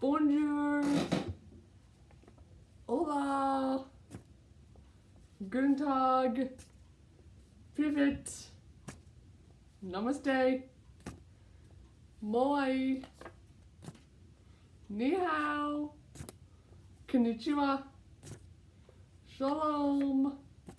Bonjour, hola, guten Tag, pivot, namaste, moi, ni hao, konnichiwa, shalom,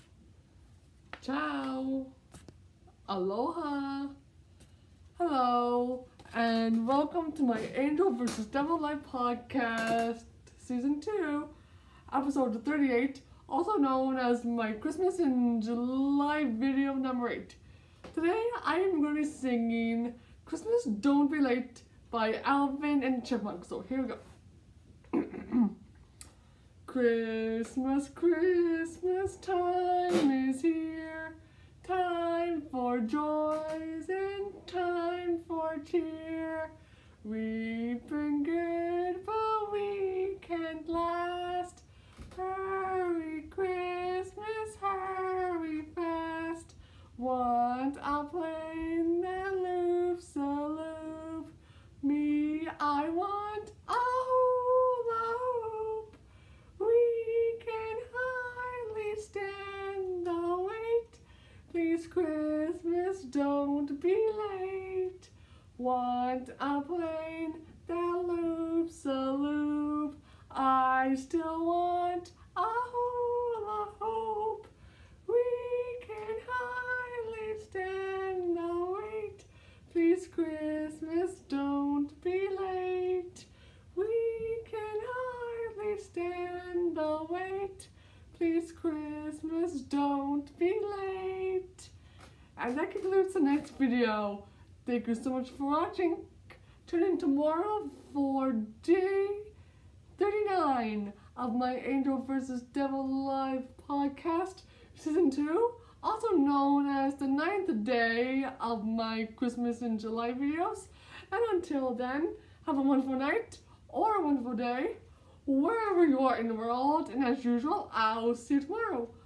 ciao, aloha, hello, and welcome to my Angel vs. Devil Life podcast, season 2, episode 38, also known as my Christmas in July video number 8. Today I am going to be singing Christmas Don't Be Late by Alvin and Chipmunk, so here we go. Christmas, Christmas time is here, time for joys and time for cheer. We've been good, but we can't last. Hurry, Christmas, hurry fast. Want a plane that loops a loop. Me, I want a hula hoop. We can hardly stand the wait. Please, Christmas, don't be late. Want a plane that loops a loop. I still want a hula hoop. We can hardly stand the wait. Please, Christmas, don't be late. We can hardly stand the wait. Please, Christmas, don't be late. And that concludes the next video. Thank you so much for watching. Tune in tomorrow for day 39 of my Angel vs. Devil Live podcast, season 2, also known as the 9th day of my Christmas in July videos. And until then, have a wonderful night or a wonderful day, wherever you are in the world. And as usual, I'll see you tomorrow.